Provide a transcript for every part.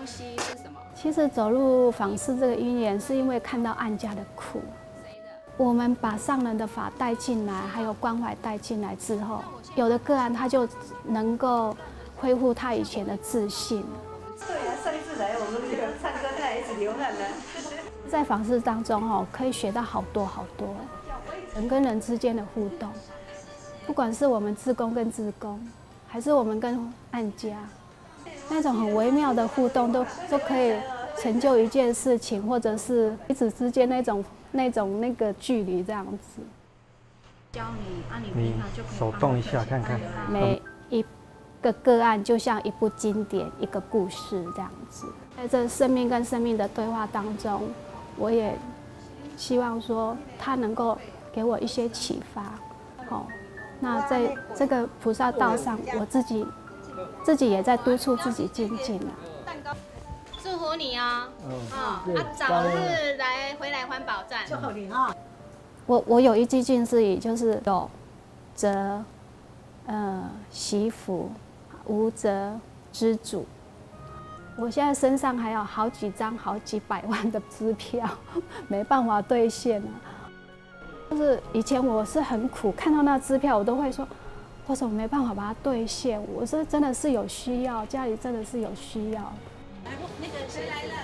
西是什么？ 其实走入访视这个因缘，是因为看到案家的苦。我们把上人的法带进来，还有关怀带进来之后，有的个案他就能够恢复他以前的自信。 对啊，上次来我们这个唱歌，他也一直流汗呢。 在访视当中可以学到好多人跟人之间的互动，不管是我们志工跟志工，还是我们跟案家，那种很微妙的互动都可以成就一件事情，或者是彼此之间那个距离这样子。 教你，你平常就可以手动一下看看。 每一个个案就像一部经典，一个故事这样子。在这生命跟生命的对话当中，我也希望说他能够给我一些启发。那在这个菩萨道上，我自己也在督促自己精进了。 祝福你哦！早日回来环保站。祝福你哈！ 我有一句近似语，就是有则惜福，无则知足。我现在身上还有好几张好几百万的支票，没办法兑现啊。就是以前我是很苦，看到那支票我都会说，我怎么没办法把它兑现？我是真的是有需要，家里真的是有需要。 那个谁来了？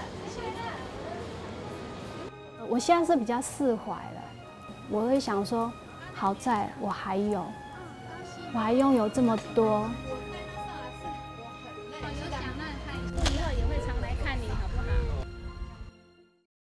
我现在是比较释怀了，我会想说，好在我还拥有这么多